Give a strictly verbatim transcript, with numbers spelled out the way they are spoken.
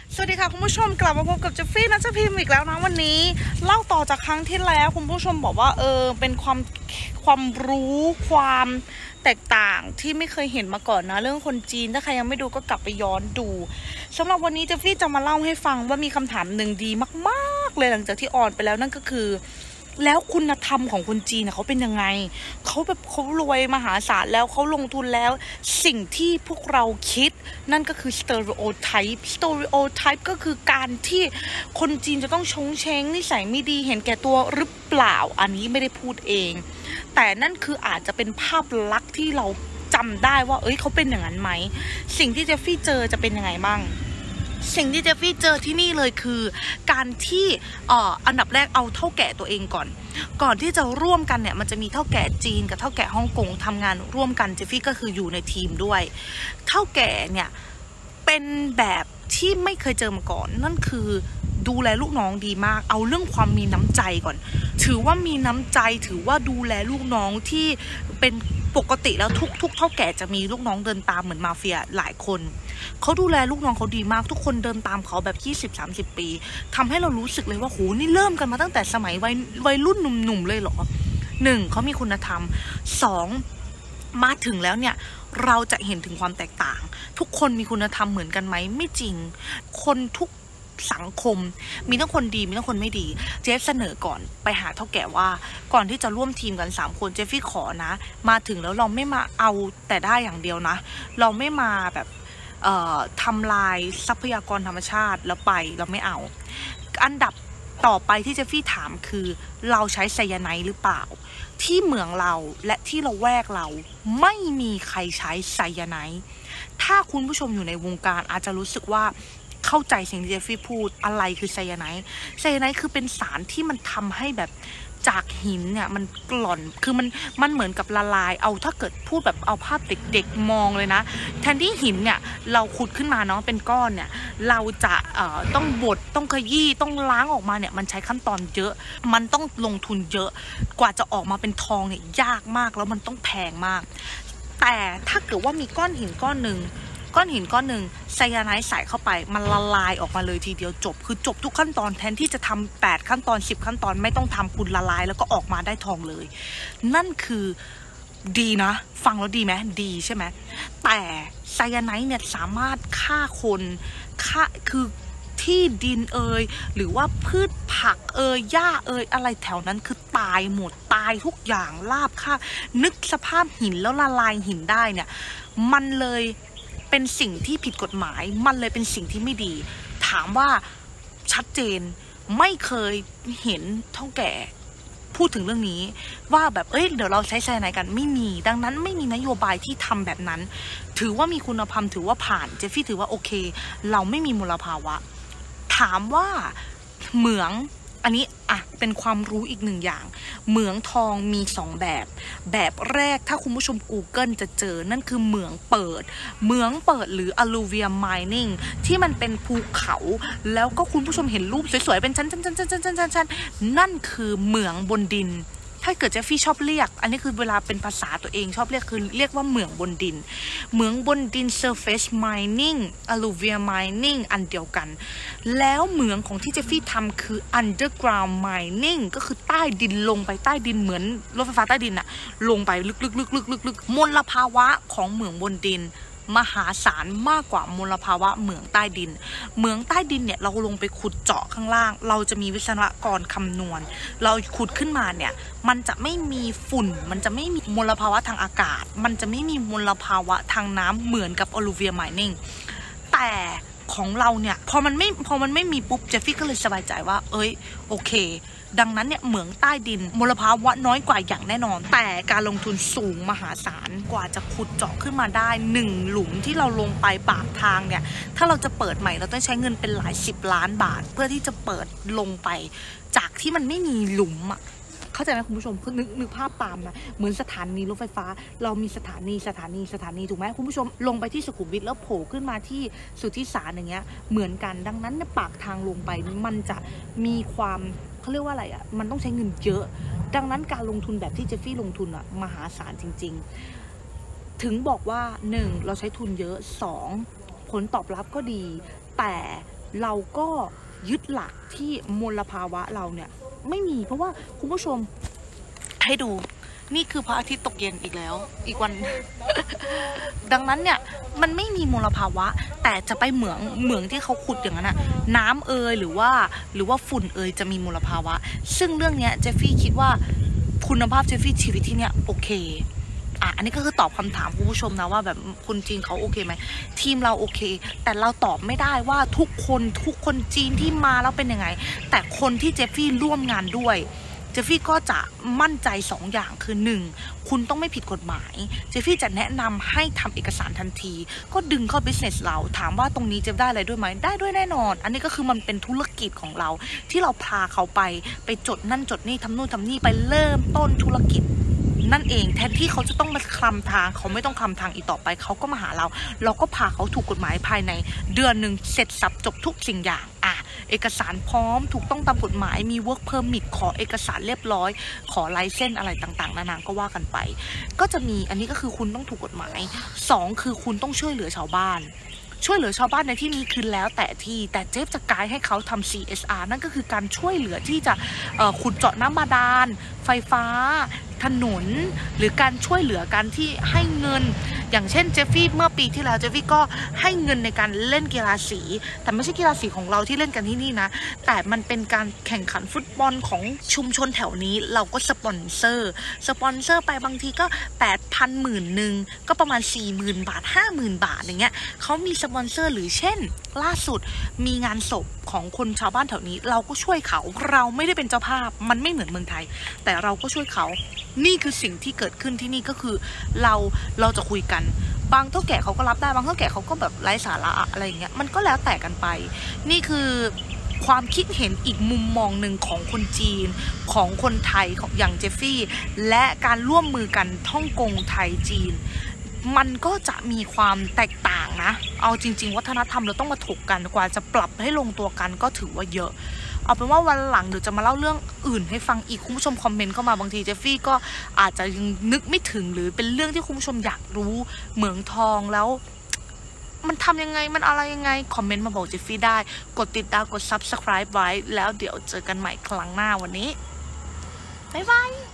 สวัสดีค่ะคุณผู้ชมกลับมาพบกับเจฟฟี่นัชพิมพ์อีกแล้วนะวันนี้เล่าต่อจากครั้งที่แล้วคุณผู้ชมบอกว่าเออเป็นความความรู้ความแตกต่างที่ไม่เคยเห็นมาก่อนนะเรื่องคนจีนถ้าใครยังไม่ดูก็กลับไปย้อนดูสำหรับวันนี้เจฟฟี่จะมาเล่าให้ฟังว่ามีคำถามหนึ่งดีมากๆเลยหลังจากที่ออนไปแล้วนั่นก็คือแล้วคุณธรรมของคนจีนเขาเป็นยังไงเขาแบบเขารวยมหาศาลแล้วเขาลงทุนแล้วสิ่งที่พวกเราคิดนั่นก็คือ stereotype stereotype ก็คือการที่คนจีนจะต้องชงเชงนิสัยไม่ดีเห็นแก่ตัวหรือเปล่าอันนี้ไม่ได้พูดเองแต่นั่นคืออาจจะเป็นภาพลักษณ์ที่เราจำได้ว่าเอ้ยเขาเป็นอย่างนั้นไหมสิ่งที่เจฟฟี่เจอจะเป็นยังไงบ้างสิ่งที่เจฟฟี่เจอที่นี่เลยคือการที่เอ่ออันดับแรกเอาเท่าแก่ตัวเองก่อนก่อนที่จะร่วมกันเนี่ยมันจะมีเท่าแก่จีนกับเท่าแก่ฮ่องกงทำงานร่วมกันเจฟฟี่ก็คืออยู่ในทีมด้วยเท่าแก่เนี่ยเป็นแบบที่ไม่เคยเจอมาก่อนนั่นคือดูแลลูกน้องดีมากเอาเรื่องความมีน้ำใจก่อนถือว่ามีน้ำใจถือว่าดูแลลูกน้องที่เป็นปกติแล้วทุกทุกเท่าแก่จะมีลูกน้องเดินตามเหมือนมาเฟียหลายคนเขาดูแลลูกน้องเขาดีมากทุกคนเดินตามเขาแบบ ยี่สิบถึงสามสิบ ปีทำให้เรารู้สึกเลยว่าโหนี่เริ่มกันมาตั้งแต่สมัยวัยวัยรุ่นหนุ่มๆเลยเหรอหนึ่งเขามีคุณธรรมสองมาถึงแล้วเนี่ยเราจะเห็นถึงความแตกต่างทุกคนมีคุณธรรมเหมือนกันไหมไม่จริงคนทุกสังคมมีทั้งคนดีมีทั้งคนไม่ดีเจฟเสนอก่อนไปหาเท่าแก่ว่าก่อนที่จะร่วมทีมกันสามคนเจฟฟี่ขอนะมาถึงแล้วเราไม่มาเอาแต่ได้อย่างเดียวนะเราไม่มาแบบเอ่อทำลายทรัพยากรธรรมชาติแล้วไปเราไม่เอาอันดับต่อไปที่เจฟฟี่ถามคือเราใช้ไซยาไนด์หรือเปล่าที่เมืองเราและที่เราแวกเราไม่มีใครใช้ไซยาไนด์ถ้าคุณผู้ชมอยู่ในวงการอาจจะรู้สึกว่าเข้าใจสิ่งที่เจฟฟี่พูดอะไรคือไซยาไนด์ไซยาไนด์คือเป็นสารที่มันทำให้แบบจากหินเนี่ยมันกล่อนคือมันมันเหมือนกับละลายเอาถ้าเกิดพูดแบบเอาภาพเด็กๆมองเลยนะแทนที่หินเนี่ยเราขุดขึ้นมาเนาะเป็นก้อนเนี่ยเราจะเอ่อต้องบดต้องขยี้ต้องล้างออกมาเนี่ยมันใช้ขั้นตอนเยอะมันต้องลงทุนเยอะกว่าจะออกมาเป็นทองเนี่ยยากมากแล้วมันต้องแพงมากแต่ถ้าเกิดว่ามีก้อนหินก้อนหนึ่งก้อนหินก้อนหนึ่งไซยาไนด์ใส่เข้าไปมันละลายออกมาเลยทีเดียวจบคือจบทุกขั้นตอนแทนที่จะทำแปดขั้นตอนสิบขั้นตอนไม่ต้องทำคุณละลายแล้วก็ออกมาได้ทองเลยนั่นคือดีนะฟังแล้วดีไหมดีใช่ไหมแต่ไซยาไนด์เนี่ยสามารถฆ่าคนฆ่าคือที่ดินเอยหรือว่าพืชผักเอยหญ้าเอยอะไรแถวนั้นคือตายหมดตายทุกอย่างลาบค่านึกสภาพหินแล้วละลายหินได้เนี่ยมันเลยเป็นสิ่งที่ผิดกฎหมายมันเลยเป็นสิ่งที่ไม่ดีถามว่าชัดเจนไม่เคยเห็นเท่าแก่พูดถึงเรื่องนี้ว่าแบบเอ้ยเดี๋ยวเราใช้ไซยาไนด์กันไม่มีดังนั้นไม่มีนโยบายที่ทำแบบนั้นถือว่ามีคุณภาพถือว่าผ่านเจฟฟี่ถือว่าโอเคเราไม่มีมลภาวะถามว่าเหมืองอันนี้อ่ะเป็นความรู้อีกหนึ่งอย่างเหมืองทองมีสองแบบแบบแรกถ้าคุณผู้ชม Google จะเจอนั่นคือเหมืองเปิดเหมืองเปิดหรือ alluvial mining ที่มันเป็นภูเขาแล้วก็คุณผู้ชมเห็นรูปสวยๆเป็นชั้นๆๆๆๆนั่นคือเหมืองบนดินถ้าเกิดเจฟฟี่ชอบเรียกอันนี้คือเวลาเป็นภาษาตัวเองชอบเรียกคือเรียกว่าเหมืองบนดินเหมืองบนดิน surface mining alluvial mining อันเดียวกันแล้วเหมืองของที่เจฟฟี่ทำคือ underground mining ก็คือใต้ดินลงไปใต้ดินเหมือนรถไฟฟ้าใต้ดินอะลงไปลึกๆๆๆๆมลภาวะของเหมืองบนดินมหาศาลมากกว่ามลภาวะเหมืองใต้ดินเหมืองใต้ดินเนี่ยเราลงไปขุดเจาะข้างล่างเราจะมีวิศวกรคำนวณเราขุดขึ้นมาเนี่ยมันจะไม่มีฝุ่นมันจะไม่มีมลภาวะทางอากาศมันจะไม่มีมลภาวะทางน้ำเหมือนกับ alluvial mining แต่ของเราเนี่ยพอมันไม่พอมันไม่มีปุ๊บเจฟฟี่ก็เลยสบายใจว่าเอ้ยโอเคดังนั้นเนี่ยเหมืองใต้ดินมลภาวะน้อยกว่าอย่างแน่นอนแต่การลงทุนสูงมหาศาลกว่าจะขุดเจาะขึ้นมาได้หนึ่งหลุมที่เราลงไปปากทางเนี่ยถ้าเราจะเปิดใหม่เราต้องใช้เงินเป็นหลายสิบล้านบาทเพื่อที่จะเปิดลงไปจากที่มันไม่มีหลุมอ่ะเข้าใจไหมคุณผู้ชมนึกนึกภาพตามนะเหมือนสถานีรถไฟฟ้าเรามีสถานีสถานีสถานีถูกไหมคุณผู้ชมลงไปที่สุขุมวิทแล้วโผล่ขึ้นมาที่สุทธิสารอย่างเงี้ยเหมือนกันดังนั้นในปากทางลงไปมันจะมีความเขาเรียกว่าอะไรอ่ะมันต้องใช้เงินเยอะดังนั้นการลงทุนแบบที่เจฟฟี่ลงทุนอ่ะมหาศาลจริงๆถึงบอกว่าหนึ่งเราใช้ทุนเยอะสองผลตอบรับก็ดีแต่เราก็ยึดหลักที่มลภาวะเราเนี่ยไม่มีเพราะว่าคุณผู้ชมให้ดูนี่คือพระอาทิตย์ตกเย็นอีกแล้วอีกวัน ดังนั้นเนี่ยมันไม่มีมลภาวะแต่จะไปเหมืองเหมืองที่เขาขุดอย่างนั้นนะน้ำเอยหรือว่าหรือว่าฝุ่นเอยจะมีมลภาวะซึ่งเรื่องนี้เจฟฟี่คิดว่าคุณภาพเจฟฟี่ชีวิตที่เนี่ยโอเคอ่ะอันนี้ก็คือตอบคำถามคุณผู้ชมนะว่าแบบคนจีนเขาโอเคไหมทีมเราโอเคแต่เราตอบไม่ได้ว่าทุกคนทุกคนจีนที่มาแล้วเป็นยังไงแต่คนที่เจฟฟี่ร่วมงานด้วยเจฟฟี่ก็จะมั่นใจสองอย่างคือหนึ่งคุณต้องไม่ผิดกฎหมายเจฟฟี่จะแนะนำให้ทำเอกสารทันทีก็ดึงเข้า business เราถามว่าตรงนี้เจฟได้อะไรด้วยไหมได้ด้วยแน่นอนอันนี้ก็คือมันเป็นธุรกิจของเราที่เราพาเขาไปไปจดนั่นจดนี่ทำนู่นทำนี่ไปเริ่มต้นธุรกิจนั่นเองแทนที่เขาจะต้องมาคลำทางเขาไม่ต้องคลำทางอีกต่อไปเขาก็มาหาเราเราก็พาเขาถูกกฎหมายภายในเดือนหนึ่งเสร็จสับจบทุกสิ่งอย่างอ่ะเอกสารพร้อมถูกต้องตามกฎหมายมี work permit ขอเอกสารเรียบร้อยขอไลเซนส์อะไรต่างๆนานาก็ว่ากันไปก็จะมีอันนี้ก็คือคุณต้องถูกกฎหมายสองคือคุณต้องช่วยเหลือชาวบ้านช่วยเหลือชาวบ้านในที่นี้คือแล้วแต่ที่แต่เจฟจะไกด์ให้เขาทำ ซี เอส อาร์ นั่นก็คือการช่วยเหลือที่จะขุดเจาะน้ำบาดาลไฟฟ้าถนนหรือการช่วยเหลือการที่ให้เงินอย่างเช่นเจฟฟี่เมื่อปีที่แล้วเจฟฟี่ก็ให้เงินในการเล่นกีฬาสีแต่ไม่ใช่กีฬาสีของเราที่เล่นกันที่นี่นะแต่มันเป็นการแข่งขันฟุตบอลของชุมชนแถวนี้เราก็สปอนเซอร์สปอนเซอร์ไปบางทีก็ แปดพัน หมื่นหนึ่งก็ประมาณ สี่หมื่น บาท ห้าหมื่น บาทอย่างเงี้ยเขามีสปอนเซอร์หรือเช่นล่าสุดมีงานศพของคนชาวบ้านแถวนี้เราก็ช่วยเขาเราไม่ได้เป็นเจ้าภาพมันไม่เหมือนเมืองไทยแต่เราก็ช่วยเขานี่คือสิ่งที่เกิดขึ้นที่นี่ก็คือเราเราจะคุยกันบางเท่าแก่เขาก็รับได้บางเท่าแก่เขาก็แบบไร้สาระอะไรอย่างเงี้ยมันก็แล้วแต่กันไปนี่คือความคิดเห็นอีกมุมมองหนึ่งของคนจีนของคนไทยของอย่างเจฟฟี่และการร่วมมือกันฮ่องกงไทยจีนมันก็จะมีความแตกต่างนะเอาจริงๆวัฒนธรรมเราต้องมาถกกันกว่าจะปรับให้ลงตัวกันก็ถือว่าเยอะเอาเป็นว่าวันหลังเดี๋ยวจะมาเล่าเรื่องอื่นให้ฟังอีกคุณผู้ชมคอมเมนต์เข้ามาบางทีเจฟฟี่ก็อาจจะยังนึกไม่ถึงหรือเป็นเรื่องที่คุณผู้ชมอยากรู้เหมืองทองแล้วมันทำยังไงมันอะไรยังไงคอมเมนต์มาบอกเจฟฟี่ได้กดติดตามกด ซับสไครบ์ ไว้แล้วเดี๋ยวเจอกันใหม่ครั้งหน้าวันนี้บ๊ายบาย